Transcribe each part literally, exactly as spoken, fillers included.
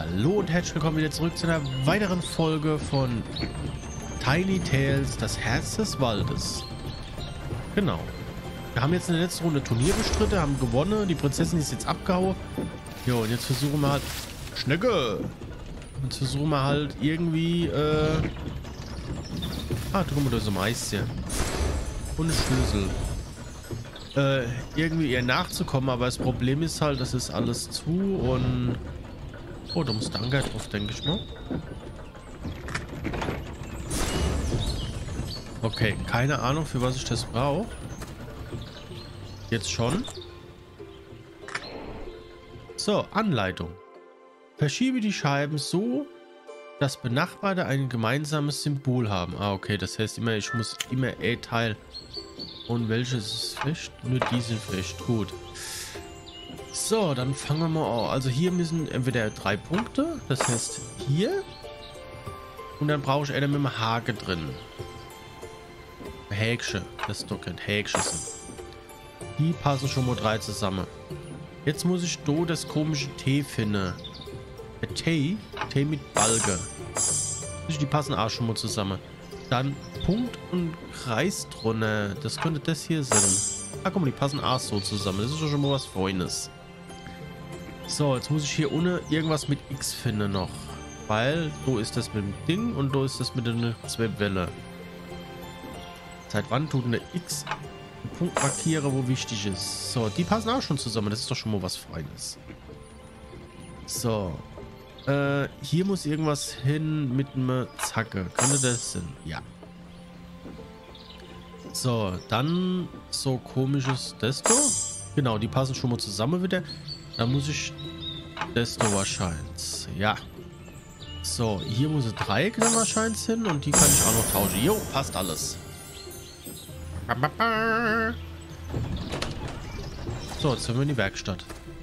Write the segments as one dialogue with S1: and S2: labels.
S1: Hallo und herzlich willkommen wieder zurück zu einer weiteren Folge von Tiny Tales, das Herz des Waldes. Genau. Wir haben jetzt in der letzten Runde Turnier bestritten, haben gewonnen, die Prinzessin ist jetzt abgehauen. Jo, und jetzt versuchen wir halt... Schnecke! Und versuchen wir halt irgendwie, äh... Ah, guck mal, da ist ein Mais hier. Und ein Schlüssel. Äh, irgendwie ihr nachzukommen, aber das Problem ist halt, das ist alles zu und... Oh, da muss der Anker drauf, denke ich mal. Okay, keine Ahnung, für was ich das brauche. Jetzt schon. So, Anleitung. Verschiebe die Scheiben so, dass Benachbarte ein gemeinsames Symbol haben. Ah, okay, das heißt immer, ich muss immer E-Teil. Und welches ist fest? Nur die sind fest. Gut. So, dann fangen wir mal an. Also hier müssen entweder drei Punkte, das heißt hier. Und dann brauche ich einen mit dem Haken drin. Häkchen, das doch kein Häkchen sind. Die passen schon mal drei zusammen. Jetzt muss ich do das komische T finden. Der T, T mit Balge. Die passen auch schon mal zusammen. Dann Punkt und Kreis drunter. Das könnte das hier sein. Ah, guck mal, die passen auch so zusammen. Das ist doch schon mal was Feines. So, jetzt muss ich hier ohne irgendwas mit X finden noch. Weil, so ist das mit dem Ding und so ist das mit den zwei Welle. Seit wann tut eine X einen Punkt markieren, wo wichtig ist? So, die passen auch schon zusammen. Das ist doch schon mal was Feines. So. Äh, hier muss irgendwas hin mit einem Zacke. Könnte das sein? Ja. So, dann so komisches Desto. Genau, die passen schon mal zusammen wieder. Dann muss ich Desto wahrscheinlich. Ja. So, hier muss ein Dreieck dann wahrscheinlich hin und die kann ich auch noch tauschen. Jo, passt alles. So, jetzt sind wir in die Werkstatt.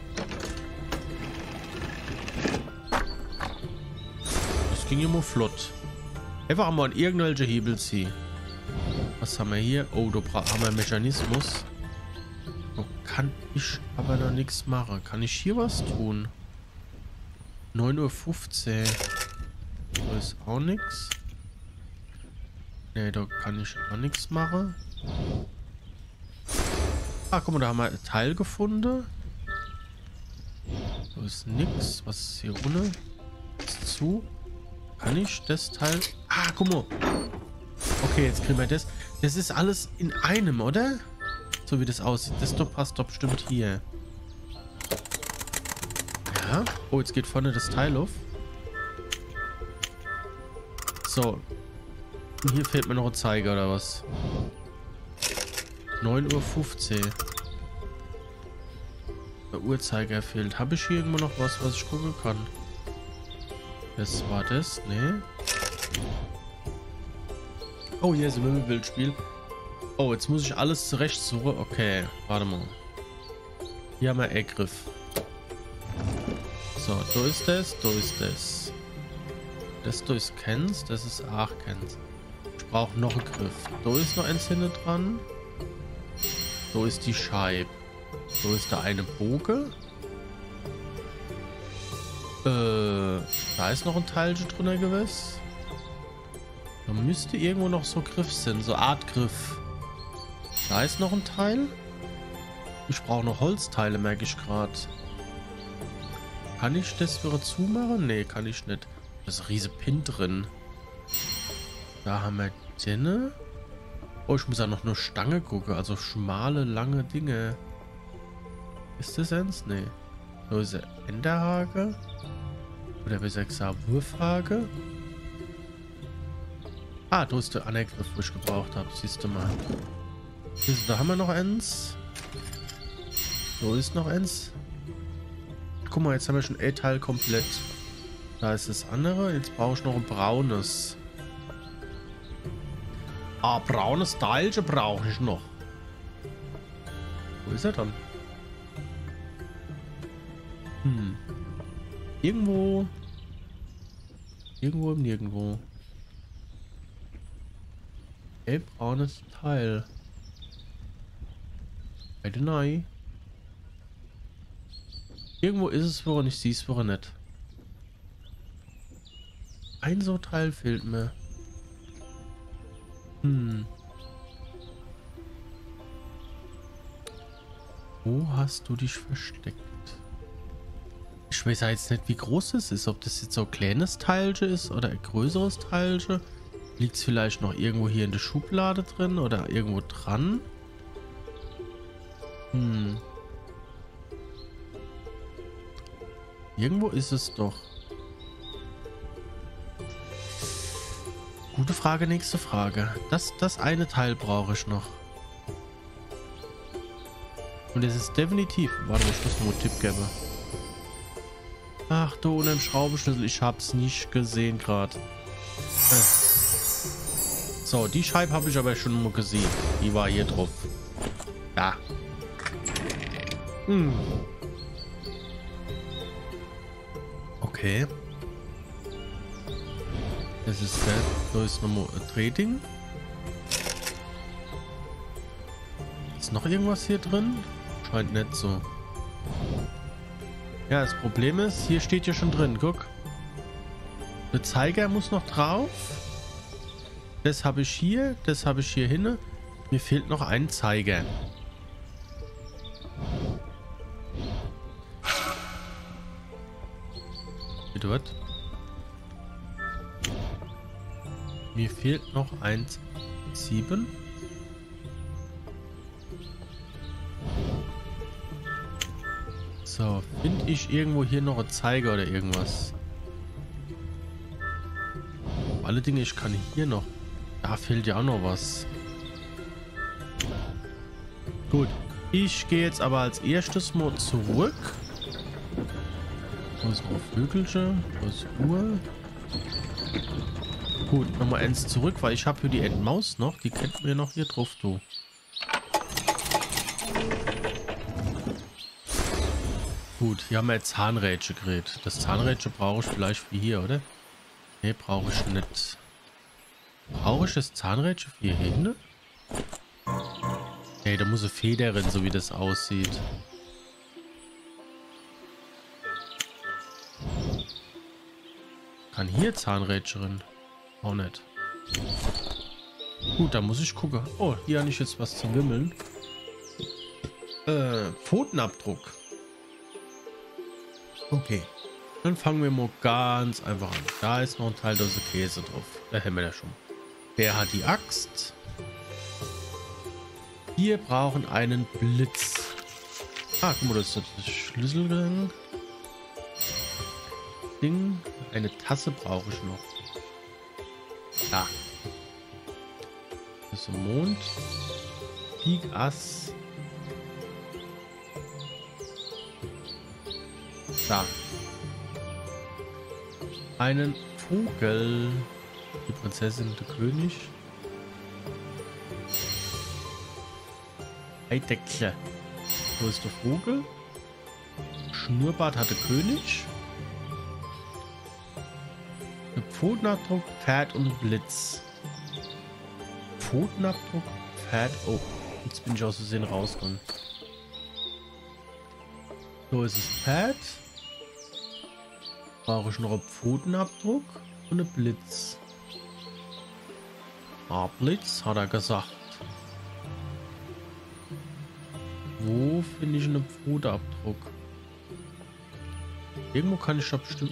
S1: Das ging immer flott. Einfach mal an irgendwelche Hebel ziehen. Was haben wir hier? Oh, da haben wir einen Mechanismus. Oh, kann ich aber noch nichts machen. Kann ich hier was tun? neun Uhr fünfzehn. Da ist auch nichts. Ne, da kann ich auch nichts machen. Ah, guck mal, da haben wir ein Teil gefunden. Da ist nichts. Was ist hier ohne? Ist zu. Kann ich das Teil... Ah, guck mal. Okay, jetzt kriegen wir das. Das ist alles in einem, oder? So wie das aussieht. Das doch passt doch bestimmt hier. Ja. Oh, jetzt geht vorne das Teil auf. So. Und hier fehlt mir noch ein Zeiger, oder was? neun Uhr fünfzehn. Der Uhrzeiger fehlt. Habe ich hier irgendwo noch was, was ich gucken kann? Das war das, ne? Oh, hier ist ein Wimmelbildspiel. Oh, jetzt muss ich alles zurecht suchen. Okay, warte mal. Hier haben wir E-Griff. So, da ist das, da ist das. Das da ist Kens, das ist auch Kens. Ich brauche noch einen Griff. Da ist noch eins hinten dran. Da ist die Scheibe. Da ist der eine Bogen. Äh, da ist noch ein Teilchen drunter gewesen. Da müsste irgendwo noch so Griff sein, so Art Griff. Da ist noch ein Teil. Ich brauche noch Holzteile, merke ich gerade. Kann ich das wieder zumachen? Nee, kann ich nicht. Da ist ein riese Pin drin. Da haben wir den. Oh, ich muss ja noch eine Stange gucken. Also schmale, lange Dinge. Ist das eins? Nee. So ist der Enderhake. Oder besser gesagt Wurfhake. Ah, da ist der Angriff, wo ich gebraucht habe. Siehst du mal. Da haben wir noch eins. So ist noch eins. Guck mal, jetzt haben wir schon E-Teil komplett. Da ist das andere. Jetzt brauche ich noch ein braunes. Ah, braunes Teilchen brauche ich noch. Wo ist er dann? Hm. Irgendwo. Irgendwo im Nirgendwo. Ey, braunes Teil. I don't know. Irgendwo ist es, woran ich sehe es, woran nicht. Ein so Teil fehlt mir. Hm. Wo hast du dich versteckt? Ich weiß ja jetzt nicht, wie groß es ist. Ob das jetzt so ein kleines Teilchen ist oder ein größeres Teilchen. Liegt es vielleicht noch irgendwo hier in der Schublade drin oder irgendwo dran? Hm. Irgendwo ist es doch. Gute Frage, nächste Frage. Das, das eine Teil brauche ich noch. Und es ist definitiv... Warte mal, ich muss nur einen Tipp geben. Ach, du, ohne den Schraubenschlüssel. Ich hab's nicht gesehen gerade. Äh. So, die Scheibe habe ich aber schon mal gesehen. Die war hier drauf. Da. Hm. Okay. Das ist der. Da ist nochmal ein Trading. Ist noch irgendwas hier drin? Scheint nicht so. Ja, das Problem ist, hier steht ja schon drin. Guck. Der Zeiger muss noch drauf. Das habe ich hier. Das habe ich hier hinne. Mir fehlt noch ein Zeiger. Bitte was? Mir fehlt noch eins sieben. So, finde ich irgendwo hier noch einen Zeiger oder irgendwas? Auf alle Dinge, ich kann hier noch. Da fehlt ja auch noch was. Gut, ich gehe jetzt aber als erstes mal zurück. Wo ist noch Vögelchen? Wo ist Uhr? Gut, nochmal eins zurück, weil ich habe hier die Endmaus noch. Die kennt mir noch hier drauf, du. Gut, hier haben wir jetzt Zahnrädchen geredet. Das Zahnrädchen brauche ich vielleicht wie hier, oder? Ne, brauche ich nicht. Brauche ich das Zahnrädchen für hier hin? Ne, da muss eine Feder drin, so wie das aussieht. Kann hier Zahnrädchen drin? Auch nicht. Gut, dann muss ich gucken. Oh, hier habe ich jetzt was zu wimmeln. Äh, Pfotenabdruck. Okay. Dann fangen wir mal ganz einfach an. Da ist noch ein Teil Dose Käse drauf. Da haben wir ja schon. Wer hat die Axt? Wir brauchen einen Blitz. Ah, guck mal, das ist das Schlüsselgang. Ding. Eine Tasse brauche ich noch. Da. Das ist ein Mond. Pik Ass. Da. Einen Vogel. Die Prinzessin, der König. Eidechse. Wo ist der Vogel? Schnurrbart hatte König. Der Pfotenabdruck, Pferd und Blitz. Pfotenabdruck, Pferd. Oh, jetzt bin ich aus Versehen rausgekommen. So ist es Pferd. Brauche ich noch einen Pfotenabdruck und einen Blitz. Ah, Blitz, hat er gesagt. Wo finde ich einen Pfotenabdruck? Irgendwo kann ich da bestimmt...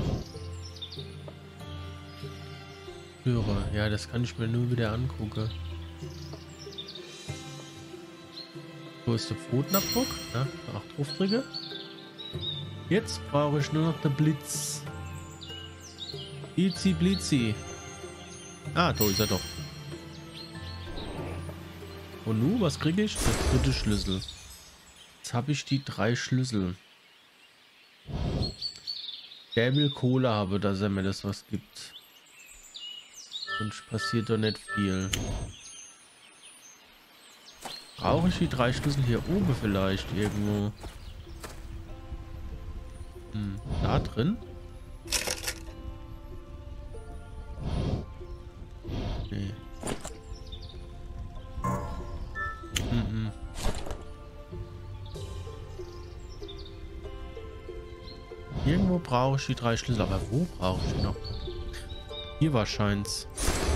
S1: Höre. Ja, das kann ich mir nur wieder angucken. Wo ist der Pfotenabdruck? Ja, acht Aufdrücke. Jetzt brauche ich nur noch den Blitz. Blitzi, Blitzi. Ah, da ist er doch. Und nun, was kriege ich? Der dritte Schlüssel. Jetzt habe ich die drei Schlüssel. Der will Kohle haben, dass er mir das was gibt. Sonst passiert doch nicht viel. Brauche ich die drei Schlüssel hier oben vielleicht irgendwo? Hm, da drin? Nee. Mhm. Irgendwo brauche ich die drei Schlüssel, aber wo brauche ich die noch? Hier wahrscheinlich.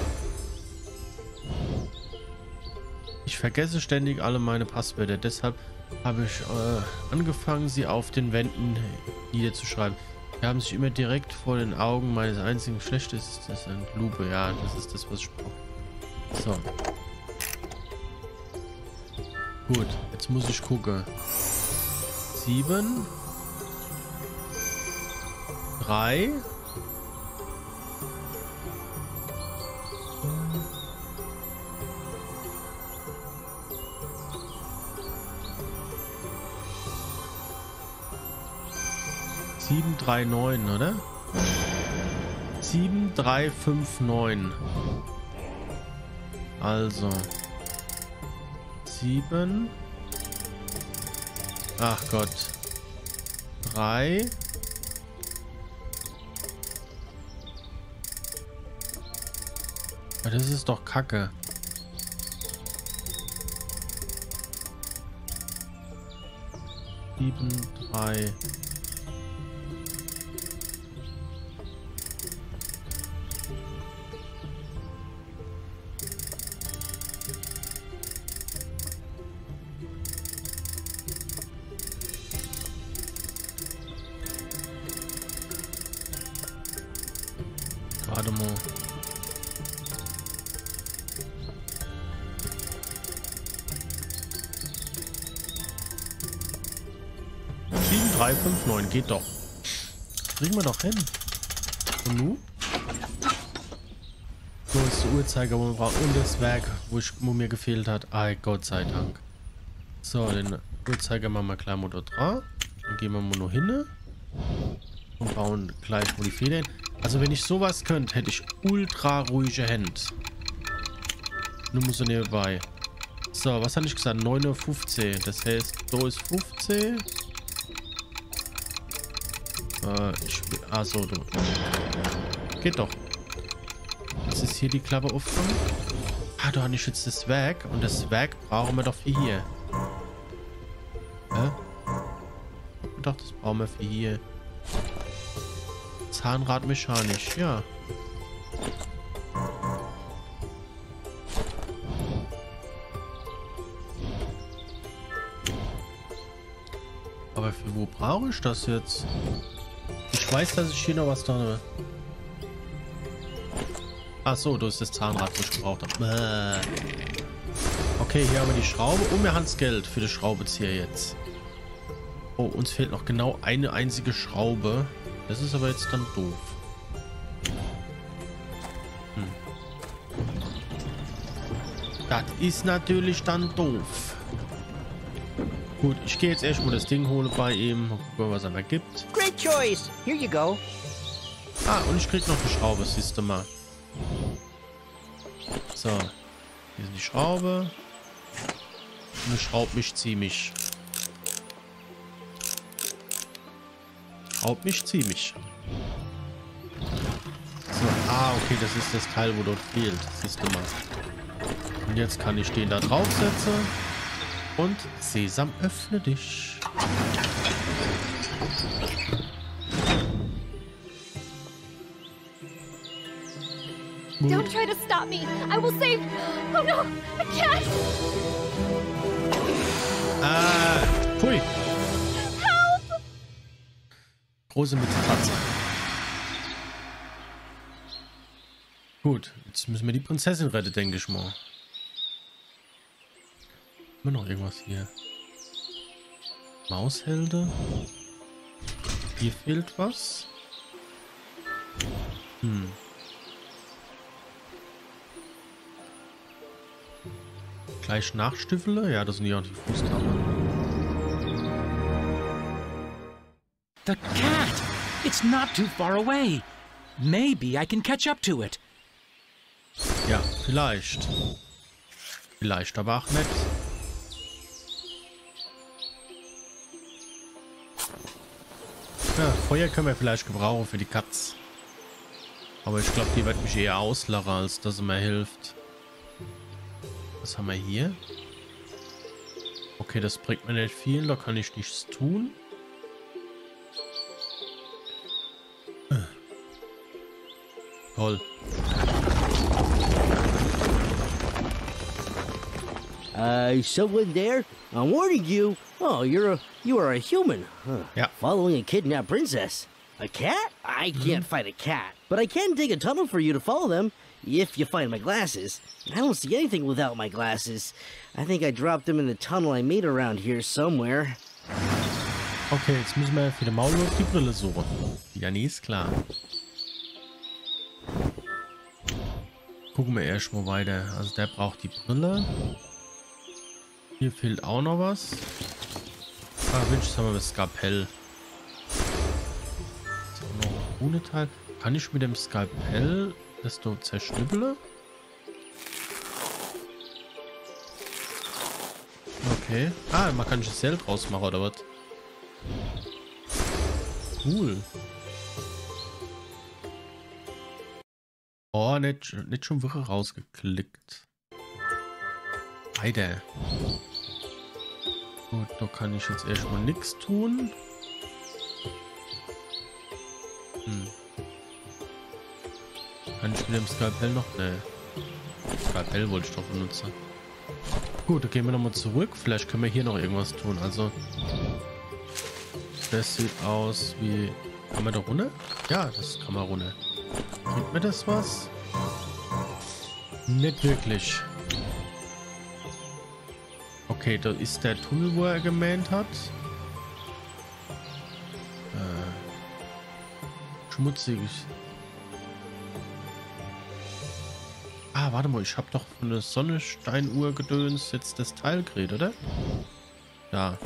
S1: Ich vergesse ständig alle meine Passwörter. Deshalb habe ich äh, angefangen, sie auf den Wänden niederzuschreiben. Sie haben sich immer direkt vor den Augen meines einzigen Schlechtes. Das ist eine Lupe. Ja, das ist das, was ich brauche. So. Gut, jetzt muss ich gucken. Sieben. Drei. sieben drei neun, oder? sieben drei fünf neun. Also. sieben. Ach Gott. drei. Das ist doch Kacke. sieben drei. Warte mal. sieben drei fünf neun geht doch. Kriegen wir doch hin. Und nun? So ist der Uhrzeiger, wo wir brauchen. Und das Werk, wo, ich, wo mir gefehlt hat. Ah, Gott sei Dank. So, den Uhrzeiger machen wir gleich mal da dran. Dann gehen wir mal noch hin. Und bauen gleich mal die Federn. Also wenn ich sowas könnte, hätte ich ultra ruhige Hände. Nur muss er nebenbei. So, was hatte ich gesagt? neun Uhr fünfzehn. Das heißt, da ist fünfzehn. Äh, ich will... Achso, du. Geht doch. Jetzt ist hier die Klappe aufgegangen. Ah, da habe ich jetzt das Werk. Und das Werk brauchen wir doch für hier. Hä? Ich dachte, das brauchen wir für hier. Zahnrad mechanisch, ja. Aber für wo brauche ich das jetzt? Ich weiß, dass ich hier noch was dran habe. Ach so, das ist das Zahnrad, das ich gebraucht habe. Okay, hier haben wir die Schraube und wir haben das Geld für die Schraubezieher jetzt. Oh, uns fehlt noch genau eine einzige Schraube. Das ist aber jetzt dann doof. Hm. Das ist natürlich dann doof. Gut, ich gehe jetzt erstmal das Ding holen bei ihm. Mal gucken, was er da gibt.
S2: Great choice. Here you go.
S1: Ah, und ich krieg noch eine Schraube, siehst du mal. So. Hier ist die Schraube. Und ich schraub mich ziemlich. Schraub mich ziemlich. So, ah, okay, das ist das Teil, wo dort fehlt. Siehst du mal. Und jetzt kann ich den da draufsetzen. Und Sesam, öffne dich.
S3: Don't try to stop me. I will save. Oh no, I can't.
S1: Ah, pfui.
S3: Help!
S1: Große Mittelplatze. Gut, jetzt müssen wir die Prinzessin retten, denke ich mal. Immer noch irgendwas hier. Maushälter. Hier fehlt was. Hm. Gleich Nachstüffele? Ja, das sind ja auch die Fußkammern.
S4: The cat! It's not too far away. Maybe I can catch up to it.
S1: Ja, vielleicht. Vielleicht aber auch nicht. Ja, Feuer können wir vielleicht gebrauchen für die Katz. Aber ich glaube, die wird mich eher auslachen, als dass sie mir hilft. Was haben wir hier? Okay, das bringt mir nicht viel, da kann ich nichts tun. Toll.
S5: Uh, someone there? I'm warning you. Oh, you're a you are a human. Huh.
S1: Yeah.
S5: Following a kidnapped princess. A cat? I can't fight a cat, but I can dig a tunnel for you to follow them if you find my glasses. I don't see anything without my glasses. I think I dropped them in the tunnel I made around here somewhere.
S1: Okay, jetzt müssen wir für den Maulwurf die Brille suchen. Ja, nee, ist klar. Gucken wir erst mal weiter. Also der braucht die Brille. Hier fehlt auch noch was. Ah, Mensch, jetzt haben wir das Skalpell. Ist auch noch ein Runeteil. Kann ich mit dem Skalpell das doch zerschnippeln? Okay. Ah, man kann es selbst rausmachen, oder was? Cool. Oh, nicht, nicht schon wirklich rausgeklickt. Weiter. Gut, da kann ich jetzt erstmal nichts tun. Hm. Kann ich mit dem Skalpell noch? Ne. Skalpell wollte ich doch benutzen. Gut, dann gehen wir nochmal zurück. Vielleicht können wir hier noch irgendwas tun. Also, das sieht aus wie... Kann man da runter? Ja, das kann man runter. Bringt mir das was? Nicht wirklich. Okay, da ist der Tunnel, wo er gemäht hat. Äh, schmutzig. Ah, warte mal, ich habe doch von der Sonnensteinuhr gedöns jetzt das Teil gekriegt, oder? Ja.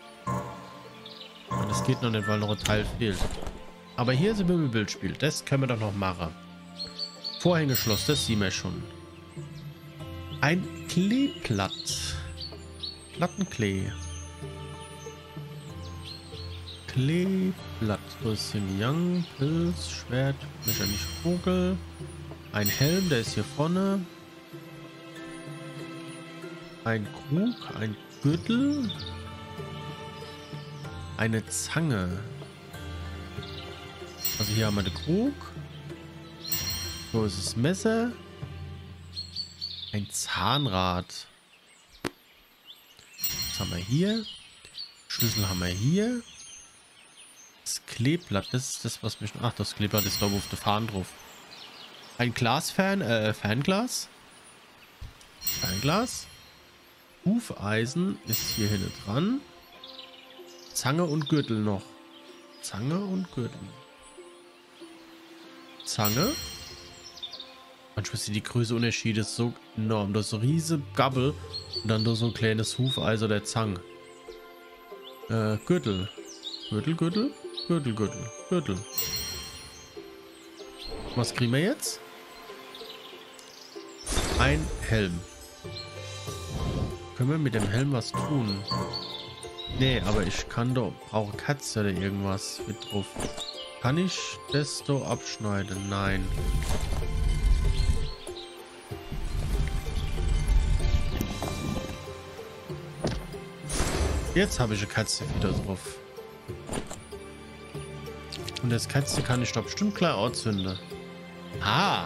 S1: Und das geht noch nicht, weil noch ein Teil fehlt. Aber hier ist ein Bildspiel. Das können wir doch noch machen. Vorhängeschloss, das sehen wir schon. Ein Kleeblatt. Plattenklee. Kleeblatt. Das ist Yin Yang, Pilz, Schwert, mechanisch Vogel. Ein Helm, der ist hier vorne. Ein Krug, ein Gürtel. Eine Zange. Also hier haben wir den Krug. So ist das Messer. Ein Zahnrad. Was haben wir hier? Schlüssel haben wir hier. Das Kleeblatt, das ist das, was mich... Ach, das Kleeblatt ist da auf der Fahne drauf. Ein Glasfern, äh, Fernglas. Fernglas. Hufeisen ist hier hinten dran. Zange und Gürtel noch. Zange und Gürtel. Zange. Manchmal sind die Größeunterschiede so enorm. Das ist so eine riesige Gabel und dann nur so ein kleines Hufeisen der Zange. Äh, Gürtel. Gürtel, Gürtel, Gürtel, Gürtel, Gürtel. Was kriegen wir jetzt? Ein Helm. Können wir mit dem Helm was tun? Nee, aber ich kann doch... Brauche Katze oder irgendwas mit drauf. Kann ich das so abschneiden? Nein. Jetzt habe ich eine Katze wieder drauf. Und das Katze kann ich doch bestimmt klar anzünden. Ah!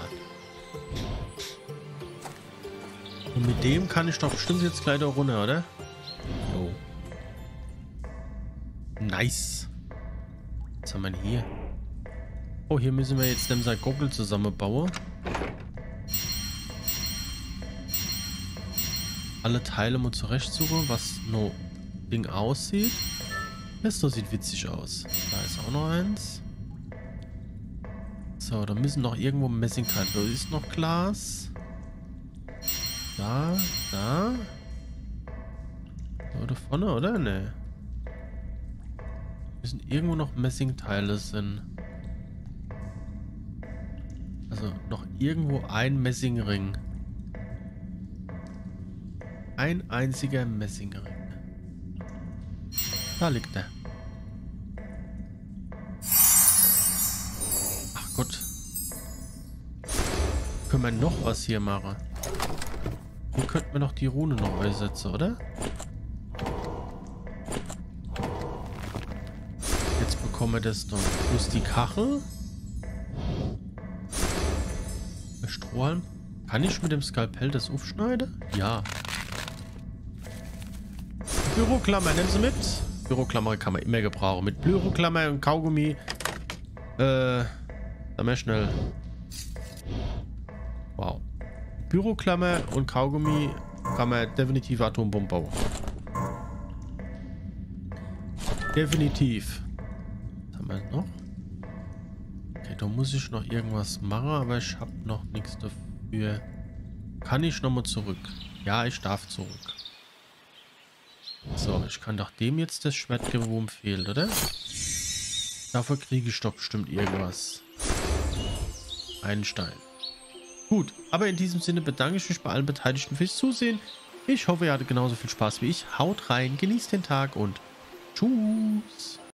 S1: Und mit dem kann ich doch bestimmt jetzt gleich da runter, oder? Oh. Nice. Was haben wir denn hier? Oh, hier müssen wir jetzt dem sein Gockel zusammenbauen. Alle Teile mal zurechtsuchen, was no Ding aussieht. Das da sieht witzig aus. Da ist auch noch eins. So, da müssen noch irgendwo Messingteile. Da ist noch Glas. Da, da. Da, da vorne, oder? Ne. Müssen irgendwo noch Messingteile sind. Also noch irgendwo ein Messingring. Ein einziger Messingring. Da liegt er. Ach Gott. Können wir noch was hier machen? Hier könnten wir noch die Rune noch einsetzen, oder? Jetzt bekommen wir das noch. Plus die Kachel. Strohhalm. Kann ich mit dem Skalpell das aufschneiden? Ja. Büroklammer, nehmen Sie mit. Büroklammer kann man immer gebrauchen. Mit Büroklammer und Kaugummi. Äh, dann mehr schnell. Wow. Büroklammer und Kaugummi kann man definitiv Atombomben bauen. Definitiv. Was haben wir noch? Okay, da muss ich noch irgendwas machen, aber ich habe noch nichts dafür. Kann ich nochmal zurück? Ja, ich darf zurück. So, ich kann doch dem jetzt das Schwert geben, wo ihm fehlt, oder? Dafür kriege ich doch bestimmt irgendwas. Einen Stein. Gut, aber in diesem Sinne bedanke ich mich bei allen Beteiligten fürs Zusehen. Ich hoffe, ihr hattet genauso viel Spaß wie ich. Haut rein, genießt den Tag und tschüss.